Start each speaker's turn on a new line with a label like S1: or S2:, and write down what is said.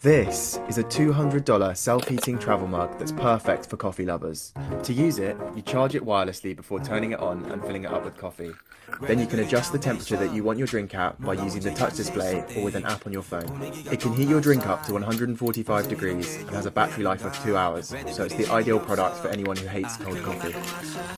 S1: This is a $200 self-heating travel mug that's perfect for coffee lovers. To use it, you charge it wirelessly before turning it on and filling it up with coffee. Then you can adjust the temperature that you want your drink at by using the touch display or with an app on your phone. It can heat your drink up to 145 degrees and has a battery life of 2 hours, so it's the ideal product for anyone who hates cold coffee.